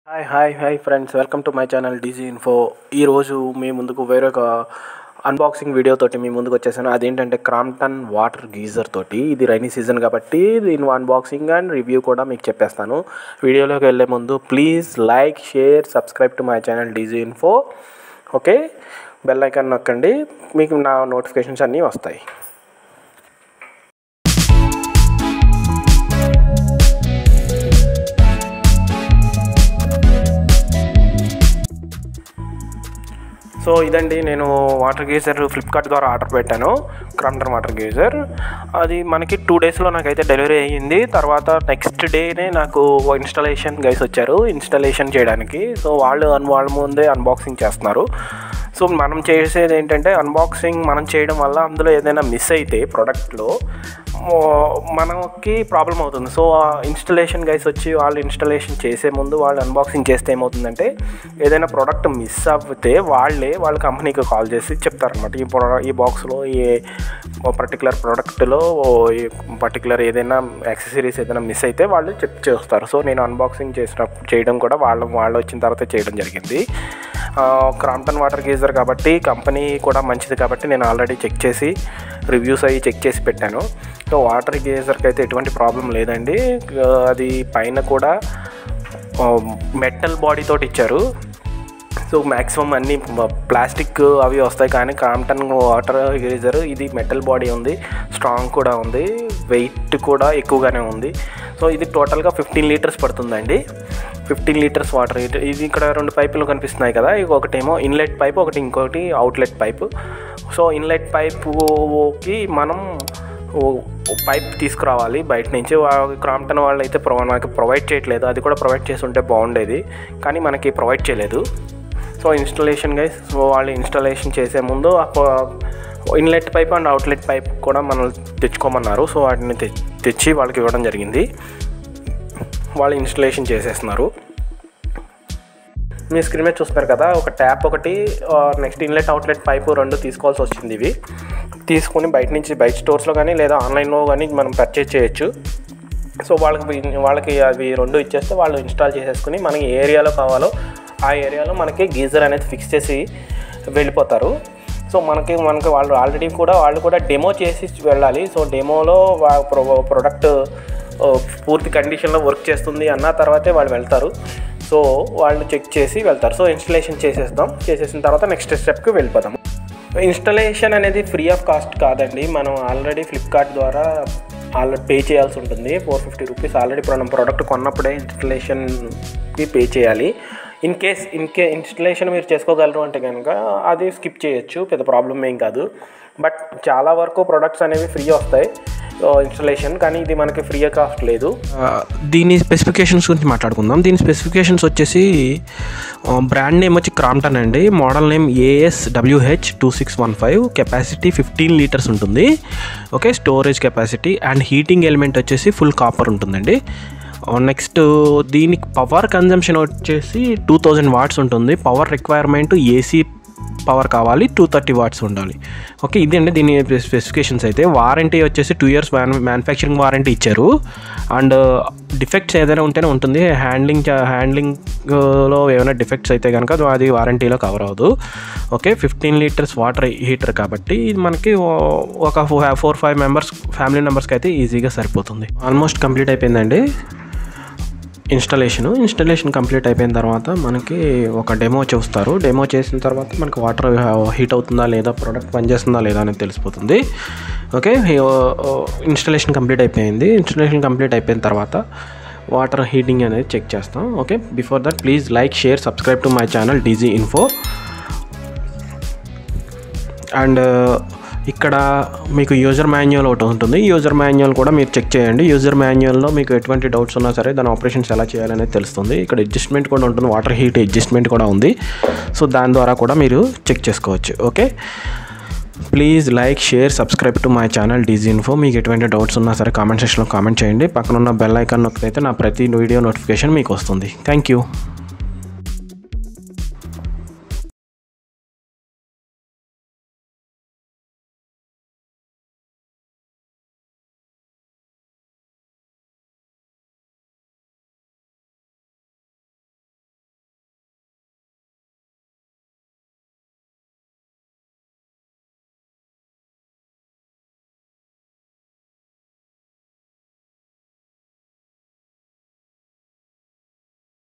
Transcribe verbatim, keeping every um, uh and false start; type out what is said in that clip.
Hi hi hi friends, welcome to my channel DG info. ఈరోజు మీ ముందుకు వేరొక అన్బాక్సింగ్ వీడియో తోటి మీ ముందుకు వచ్చేసాను. అదేంటంటే క్రాంప్టన్ వాటర్ గీజర్ తోటి. ఇది రైనీ సీజన్ కాబట్టి దీని అన్బాక్సింగ్ అండ్ రివ్యూ కూడా మీకు చెప్పేస్తాను. వీడియోలోకి వెళ్ళే ముందు please like, share, subscribe to my channel DG info. Okay, bell icon నొక్కండి, మీకు నా నోటిఫికేషన్స్ అన్నీ వస్తాయి. సో ఇదండి, నేను వాటర్ గీజర్ ఫ్లిప్కార్ట్ ద్వారా ఆర్డర్ పెట్టాను. క్రాంప్టన్ వాటర్ గీజర్ అది మనకి టూ డేస్లో నాకైతే డెలివరీ అయ్యింది. తర్వాత నెక్స్ట్ డేనే నాకు ఇన్స్టాలేషన్ గైస్ వచ్చారు ఇన్స్టాలేషన్ చేయడానికి. సో వాళ్ళు వాళ్ళ ముందే అన్బాక్సింగ్ చేస్తున్నారు. సో మనం చేసేది ఏంటంటే అన్బాక్సింగ్ మనం చేయడం వల్ల అందులో ఏదైనా మిస్ అయితే ప్రోడక్ట్లో మనకి ప్రాబ్లం అవుతుంది. సో ఇన్స్టలేషన్ గైస్ వచ్చి వాళ్ళు ఇన్స్టలేషన్ చేసే ముందు వాళ్ళు అన్బాక్సింగ్ చేస్తే ఏమవుతుందంటే ఏదైనా ప్రోడక్ట్ మిస్ అవ్వితే వాళ్ళే వాళ్ళ కంపెనీకి కాల్ చేసి చెప్తారనమాట. ఈ ప్రో ఈ బాక్స్లో ఏ పర్టికులర్ ప్రోడక్ట్లో ఈ పర్టికులర్ ఏదైనా యాక్సెసరీస్ ఏదైనా మిస్ అయితే వాళ్ళు చెక్ చేస్తారు. సో నేను అన్బాక్సింగ్ చేసిన చేయడం కూడా వాళ్ళు వాళ్ళు వచ్చిన తర్వాత చేయడం జరిగింది. క్రాంప్టన్ వాటర్ గీజర్ కాబట్టి కంపెనీ కూడా మంచిది కాబట్టి నేను ఆల్రెడీ చెక్ చేసి రివ్యూస్ అవి చెక్ చేసి పెట్టాను. సో వాటర్ గీజర్కి అయితే ఎటువంటి ప్రాబ్లం లేదండి. అది పైన కూడా మెటల్ బాడీ తోటి ఇచ్చారు. సో మ్యాక్సిమం అన్నీ ప్లాస్టిక్ అవి వస్తాయి, కానీ క్రాంప్టన్ వాటర్ గీజర్ ఇది మెటల్ బాడీ ఉంది, స్ట్రాంగ్ కూడా ఉంది, వెయిట్ కూడా ఎక్కువగానే ఉంది. సో ఇది టోటల్గా ఫిఫ్టీన్ లీటర్స్ పడుతుందండి. Fifteen litres water. ఇది ఇక్కడ రెండు పైపులు కనిపిస్తున్నాయి కదా, ఒకటేమో ఇన్లెట్ పైపు, ఒకటి ఇంకోటి అవుట్లెట్ పైపు. సో ఇన్లెట్ పైపుకి మనం పైప్ తీసుకురావాలి బయట నుంచి. క్రాంప్టన్ వాళ్ళు అయితే ప్రొ మనకి ప్రొవైడ్ చేయట్లేదు. అది కూడా ప్రొవైడ్ చేసి ఉంటే బాగుండేది, కానీ మనకి ప్రొవైడ్ చేయలేదు. సో ఇన్స్టాలేషన్ గైస్, సో వాళ్ళు ఇన్స్టాలేషన్ చేసే ముందు inlet pipe and outlet pipe కూడా మనం తెచ్చుకోమన్నారు. సో వాటిని తెచ్చి వాళ్ళకి ఇవ్వడం జరిగింది. వాళ్ళు ఇన్స్టలేషన్ చేసేస్తున్నారు. మీ స్క్రీన్ మీద చూస్తున్నారు కదా, ఒక ట్యాప్ ఒకటి, నెక్స్ట్ ఇన్లెట్ అవుట్లెట్ పైపు రెండు తీసుకోవాల్సి వచ్చింది. ఇవి తీసుకొని బయట నుంచి బయట స్టోర్స్లో కానీ లేదా ఆన్లైన్లో కానీ మనం పర్చేజ్ చేయొచ్చు. సో వాళ్ళకి వాళ్ళకి అవి రెండు ఇచ్చేస్తే వాళ్ళు ఇన్స్టాల్ చేసేసుకుని మనకి ఏ ఏరియాలో కావాలో ఆ ఏరియాలో మనకి గీజర్ అనేది ఫిక్స్ చేసి వెళ్ళిపోతారు. సో మనకి మనకి వాళ్ళు ఆల్రెడీ కూడా వాళ్ళు కూడా డెమో చేసి వెళ్ళాలి. సో డెమోలో ప్రొడక్ట్ పూర్తి కండిషన్లో వర్క్ చేస్తుంది అన్న తర్వాతే వాళ్ళు వెళ్తారు. సో వాళ్ళు చెక్ చేసి వెళ్తారు. సో ఇన్స్టలేషన్ చేసేస్తాం. చేసేసిన తర్వాత నెక్స్ట్ స్టెప్కి వెళ్ళిపోతాం. ఇన్స్టలేషన్ అనేది ఫ్రీ ఆఫ్ కాస్ట్ కాదండి. మనం ఆల్రెడీ ఫ్లిప్కార్ట్ ద్వారా ఆల్రెడీ పే చేయాల్సి ఉంటుంది. ఫోర్ ఫిఫ్టీ రూపీస్ ఆల్రెడీ మనం ప్రోడక్ట్ కొన్నప్పుడే ఇన్స్టలేషన్కి పే చేయాలి. In case in case installation మీరు చేసుకోగలరు అంటే కనుక అది స్కిప్ చేయొచ్చు, పెద్ద ప్రాబ్లం ఏం కాదు. బట్ చాలా వరకు ప్రొడక్ట్స్ అనేవి ఫ్రీ వస్తాయి ఇన్స్టలేషన్, కానీ ఇది మనకి ఫ్రీ కాస్ట్ లేదు. దీని స్పెసిఫికేషన్స్ గురించి మాట్లాడుకుందాం. దీని స్పెసిఫికేషన్స్ వచ్చేసి బ్రాండ్ నేమ్ వచ్చి క్రాంప్టన్ అండి. Model name A S W H two six one five. Capacity fifteen litres ఉంటుంది. Okay, storage capacity and heating element వచ్చేసి ఫుల్ కాపర్ ఉంటుందండి. నెక్స్ట్ దీనికి పవర్ కన్జంప్షన్ వచ్చేసి టూ థౌజండ్ వాట్స్ ఉంటుంది. పవర్ రిక్వైర్మెంట్ ఏసీ పవర్ కావాలి, two thirty watts ఉండాలి. Okay, ఇది అండి దీని స్పెసిఫికేషన్స్. అయితే వారంటీ వచ్చేసి టూ ఇయర్స్ మ్యానుఫ్యాక్చరింగ్ వారంటీ ఇచ్చారు. అండ్ డిఫెక్ట్స్ ఏదైనా ఉంటేనే ఉంటుంది. హ్యాండ్లింగ్ హ్యాండ్లింగ్లో ఏమైనా డిఫెక్ట్స్ అయితే కనుక అది వారంటీలో కవర్ అవ్వదు. Okay, fifteen litres water heater కాబట్టి ఇది మనకి ఒక ఫోర్ ఫైవ్ మెంబర్స్ ఫ్యామిలీ మెంబర్స్కి అయితే ఈజీగా సరిపోతుంది. ఆల్మోస్ట్ కంప్లీట్ అయిపోయిందండి ఇన్స్టాలేషను. ఇన్స్టాలేషన్ కంప్లీట్ అయిపోయిన తర్వాత మనకి ఒక డెమో చూస్తారు. డెమో చేసిన తర్వాత మనకి వాటర్ హీట్ అవుతుందా లేదా, ప్రోడక్ట్ పనిచేస్తుందా లేదా అనేది తెలిసిపోతుంది. ఓకే, ఇన్స్టాలేషన్ కంప్లీట్ అయిపోయింది. ఇన్స్టాలేషన్ కంప్లీట్ అయిపోయిన తర్వాత వాటర్ హీటింగ్ అనేది చెక్ చేస్తాం. Okay, before that please like, share, subscribe to my channel DG info. And ఇక్కడ మీకు యూజర్ మాన్యువల్ ఒకటి ఉంటుంది. యూజర్ మాన్యువల్ కూడా మీరు చెక్ చేయండి. యూజర్ మాన్యువల్లో మీకు ఎటువంటి డౌట్స్ ఉన్నా సరే దాని ఆపరేషన్స్ ఎలా చేయాలనేది తెలుస్తుంది. ఇక్కడ అడ్జస్ట్మెంట్ కూడా ఉంటుంది, వాటర్ హీట్ అడ్జస్ట్మెంట్ కూడా ఉంది. సో దాని ద్వారా కూడా మీరు చెక్ చేసుకోవచ్చు. Okay, please like, share, subscribe to my channel DG info. మీకు ఎటువంటి డౌట్స్ ఉన్నా సరే కామెంట్ సెక్షన్లో కామెంట్ చేయండి. పక్కన ఉన్న బెల్ ఐకాన్ నొక్కితే నా ప్రతి వీడియో నోటిఫికేషన్ మీకు వస్తుంది. Thank you.